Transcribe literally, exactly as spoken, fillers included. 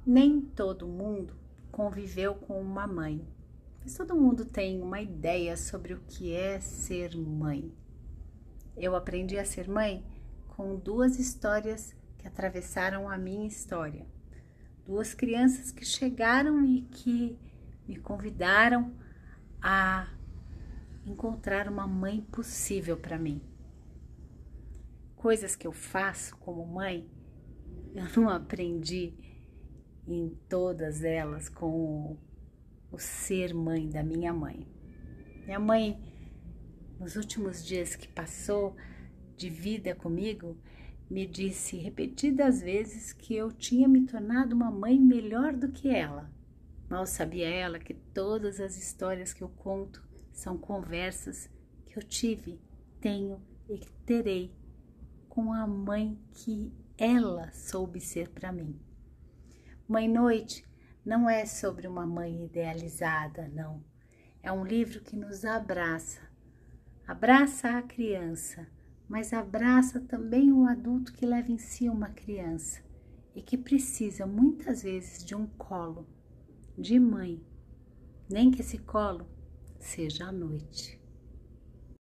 Nem todo mundo conviveu com uma mãe, mas todo mundo tem uma ideia sobre o que é ser mãe. Eu aprendi a ser mãe com duas histórias que atravessaram a minha história. Duas crianças que chegaram e que me convidaram a encontrar uma mãe possível para mim. Coisas que eu faço como mãe, eu não aprendi em todas elas com o, o ser mãe da minha mãe. Minha mãe, nos últimos dias que passou de vida comigo, me disse repetidas vezes que eu tinha me tornado uma mãe melhor do que ela. Mal sabia ela que todas as histórias que eu conto são conversas que eu tive, tenho e que terei com a mãe que ela soube ser para mim. Mãe Noite não é sobre uma mãe idealizada, não. É um livro que nos abraça. Abraça a criança, mas abraça também o adulto que leva em si uma criança e que precisa muitas vezes de um colo de mãe, nem que esse colo seja à noite.